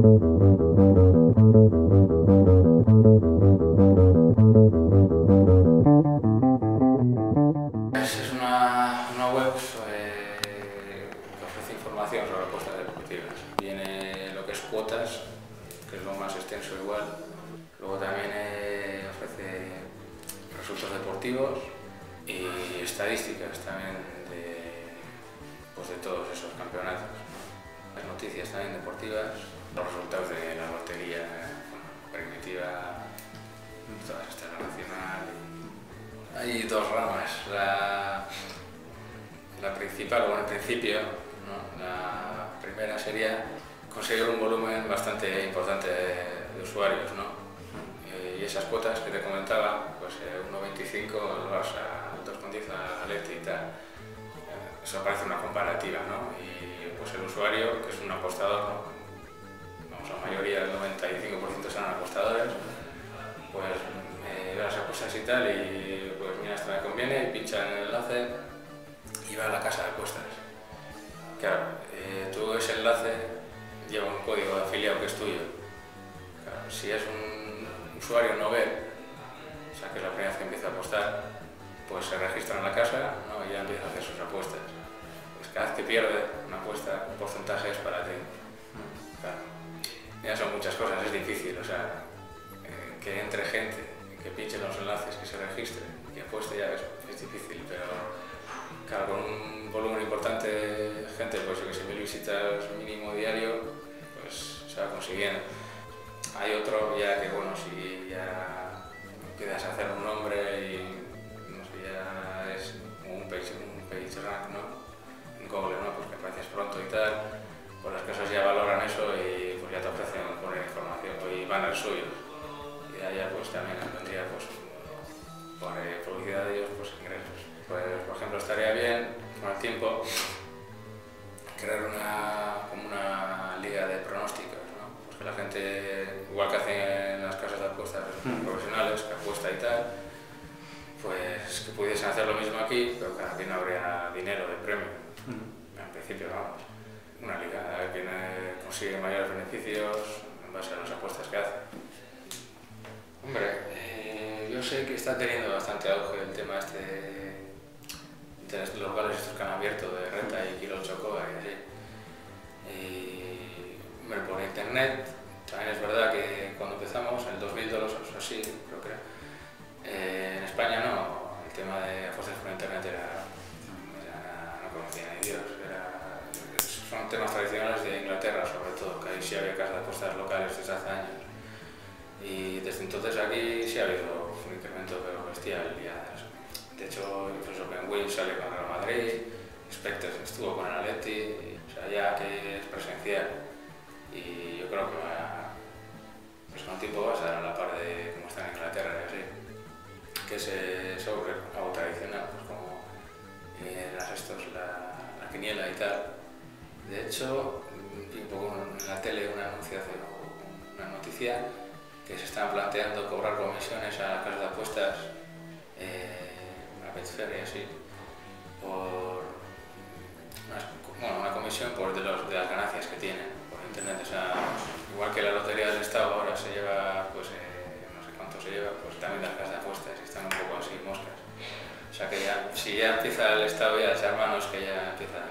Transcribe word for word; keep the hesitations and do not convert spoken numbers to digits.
Es una, una web eh, que ofrece información sobre apuestas deportivas. Viene lo que es cuotas, que es lo más extenso igual. Luego también eh, ofrece resultados deportivos y estadísticas también de, pues de todos esos campeonatos. Las noticias también deportivas, los resultados de la lotería primitiva, todas estas, la nacional. Hay dos ramas. La, la principal, o en principio, ¿no? La primera sería conseguir un volumen bastante importante de, de usuarios, ¿no? Eh, y esas cuotas que te comentaba, pues eh, uno coma veinticinco vas a dos coma diez a Leti y tal. Eh, eso parece una comparativa, ¿no? Y pues el usuario, que es un apostador, ¿no? Vamos, la mayoría, el noventa y cinco por ciento son apostadores, pues eh, ve las apuestas y tal, y pues mira, esto me conviene, y pincha en el enlace y va a la casa de apuestas. Claro, eh, tú ese enlace lleva un código de afiliado que es tuyo. Claro, si es un usuario novel, o sea que es la primera vez que empieza a apostar, pues se registra en la casa, ¿no? Y ya empieza a hacer sus apuestas. Pues cada vez que pierde una apuesta, un porcentaje es para ti. Claro, ya son muchas cosas, es difícil, o sea, eh, que entre gente, que pinche los enlaces, que se registre, que apueste ya es, es difícil, pero claro, con un volumen importante de gente, pues yo que sé, mil visitas mínimo diario, pues se va consiguiendo. Hay otro ya que, bueno, si ya empiezas a hacer un nombre y no sé, ya es un page, un page rank, ¿no? En Google, ¿no? Pues que apareces pronto y tal, pues las cosas ya valoran eso y pues ya te ofrecen poner información y van al suyo. Y de allá pues también vendría pues por eh, publicidad de ellos pues ingresos. Pues por ejemplo estaría bien con el tiempo crear una, como una liga de pronósticos, ¿no? Pues que la gente, igual que hacen en las casas de apuestas profesionales, que apuesta y tal, pues que pudiesen hacer lo mismo aquí, pero que aquí no habría dinero de premio. En principio, vamos, una liga, a ver quién eh, consigue mayores beneficios en base a las apuestas que hace. Hombre, eh, yo sé que está teniendo bastante auge el tema este de, de los locales estos que han abierto de Renta y Kilo Chocoa y así. Y, hombre, por internet, también es verdad que cuando empezamos, en el dos mil dos o así, creo que eh, en España no, el tema de apuestas por internet era, era no conocía ni Dios, era, son temas tradicionales de Inglaterra sobre todo, que ahí sí había casas de apuestas locales desde hace años. Y desde entonces aquí sí ha habido un incremento pero bestial. Ya, de hecho, incluso Penguin sale con Real Madrid, Spectres estuvo con el Atleti, o sea, ya que es presencial. Y yo creo que va, pues con el tiempo va a estar a la par de cómo está en Inglaterra y así. Que es eso, algo tradicional, pues como eh, las estos, la, la quiniela y tal. De hecho, vi un poco en la tele una anunciación, una noticia, que se están planteando cobrar comisiones a las casas de apuestas, eh, a Betfair y así, por una, bueno, una comisión por de, los, de las ganancias que tienen por internet. O sea, igual que la lotería del Estado ahora se lleva, pues eh, no sé cuánto se lleva, pues también las casas de apuestas están un poco así moscas. O sea que ya, si ya empieza el Estado ya a echar manos, que ya empieza